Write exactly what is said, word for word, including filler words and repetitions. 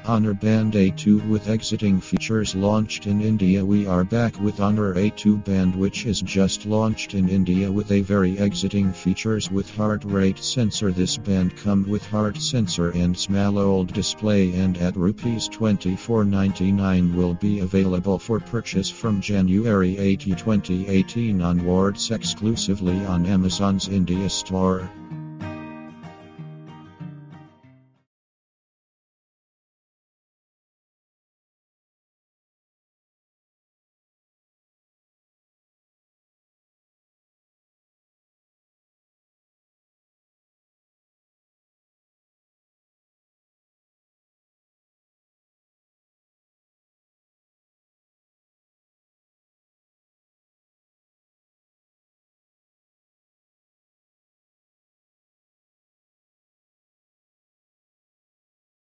Honor Band A two with exiting features launched in India. We are back with Honor A two Band, which is just launched in India with a very exiting features with heart rate sensor. This band come with heart sensor and small OLED display, and at rupees twenty-four ninety-nine will be available for purchase from January eighteenth twenty eighteen onwards exclusively on Amazon's India store.